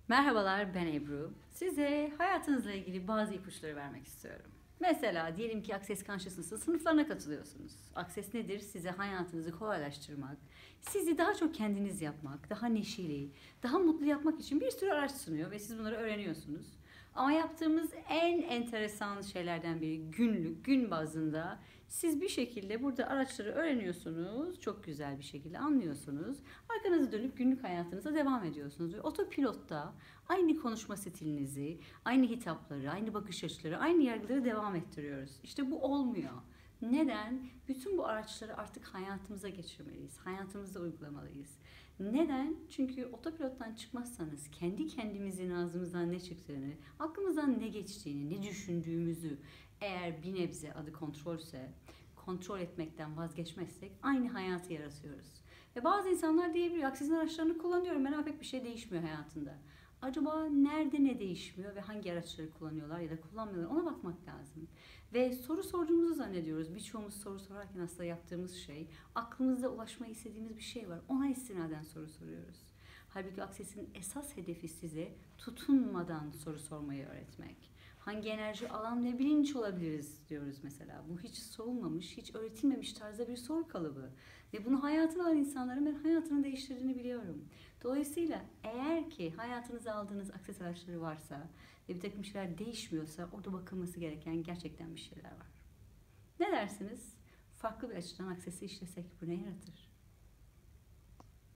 Merhabalar, ben Ebru. Size hayatınızla ilgili bazı ipuçları vermek istiyorum. Mesela diyelim ki Access Consciousness'ın sınıflarına katılıyorsunuz. Access nedir? Size hayatınızı kolaylaştırmak, sizi daha çok kendiniz yapmak, daha neşeli, daha mutlu yapmak için bir sürü araç sunuyor ve siz bunları öğreniyorsunuz. Ama yaptığımız en enteresan şeylerden biri günlük, gün bazında siz bir şekilde burada araçları öğreniyorsunuz, çok güzel bir şekilde anlıyorsunuz. Arkanızı dönüp günlük hayatınıza devam ediyorsunuz ve otopilotta aynı konuşma stilinizi, aynı hitapları, aynı bakış açıları, aynı yargıları devam ettiriyoruz. İşte bu olmuyor. Neden? Bütün bu araçları artık hayatımıza geçirmeliyiz. Hayatımızda uygulamalıyız. Neden? Çünkü otopilottan çıkmazsanız kendi kendimizin ağzımızdan ne çıktığını, aklımızdan ne geçtiğini, ne düşündüğümüzü eğer bir nebze adı kontrolse, kontrol etmekten vazgeçmezsek aynı hayatı yaratıyoruz. Ve bazı insanlar diyebiliyor, Akses'in araçlarını kullanıyorum ben ama pek bir şey değişmiyor hayatında. Acaba nerede ne değişmiyor ve hangi araçları kullanıyorlar ya da kullanmıyorlar, ona bakmak lazım. Ve soru sorduğumuzu zannediyoruz. Birçoğumuz soru sorarken aslında yaptığımız şey, aklımızda ulaşmayı istediğimiz bir şey var. Ona istinaden soru soruyoruz. Halbuki Akses'in esas hedefi size tutunmadan soru sormayı öğretmek. Hangi enerji alan ve bilinç olabiliriz diyoruz mesela. Bu hiç sorulmamış, hiç öğretilmemiş tarzda bir soru kalıbı. Ve bunu hayatına alan insanların ben hayatını değiştirdiğini biliyorum. Dolayısıyla eğer ki hayatınıza aldığınız akses araçları varsa ve bir takım şeyler değişmiyorsa orada bakılması gereken gerçekten bir şeyler var. Ne dersiniz? Farklı bir açıdan aksesi işlesek bu ne yaratır?